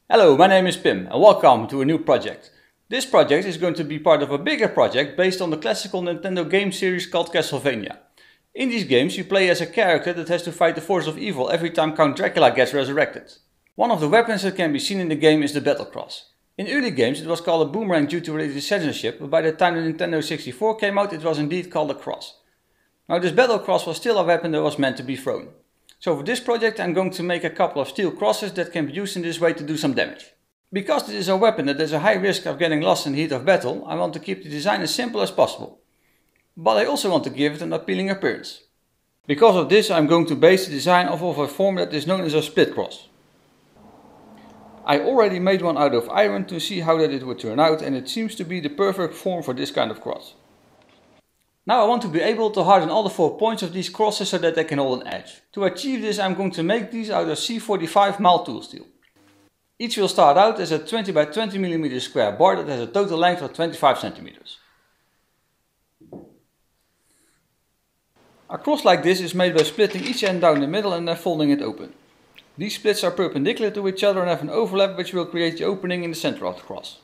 Hello, my name is Pim and welcome to a new project. This project is going to be part of a bigger project based on the classical Nintendo game series called Castlevania. In these games you play as a character that has to fight the forces of evil every time Count Dracula gets resurrected. One of the weapons that can be seen in the game is the Battle Cross. In early games it was called a boomerang due to related censorship, but by the time the Nintendo 64 came out it was indeed called a cross. Now this Battle Cross was still a weapon that was meant to be thrown. So for this project I'm going to make a couple of steel crosses that can be used in this way to do some damage. Because this is a weapon that has a high risk of getting lost in the heat of battle, I want to keep the design as simple as possible. But I also want to give it an appealing appearance. Because of this I'm going to base the design off of a form that is known as a split cross. I already made one out of iron to see how that it would turn out, and it seems to be the perfect form for this kind of cross. Now I want to be able to harden all the 4 points of these crosses so that they can hold an edge. To achieve this I'm going to make these out of C45 mild tool steel. Each will start out as a 20 by 20 mm square bar that has a total length of 25 cm. A cross like this is made by splitting each end down the middle and then folding it open. These splits are perpendicular to each other and have an overlap which will create the opening in the center of the cross.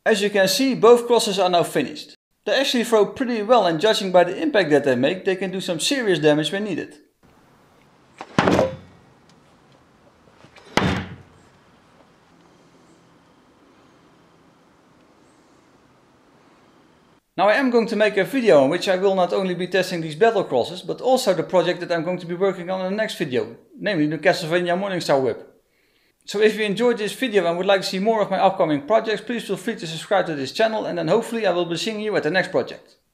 As you can see, both crosses are now finished. They actually throw pretty well, and judging by the impact that they make, they can do some serious damage when needed. Now I am going to make a video in which I will not only be testing these battle crosses, but also the project that I'm going to be working on in the next video, namely the Castlevania Morningstar whip. So if you enjoyed this video and would like to see more of my upcoming projects, please feel free to subscribe to this channel, and then hopefully I will be seeing you at the next project.